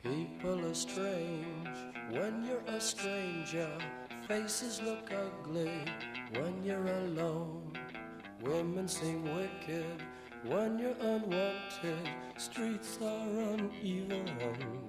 People are strange when you're a stranger. Faces look ugly when you're alone. Women seem wicked when you're unwanted. Streets are uneven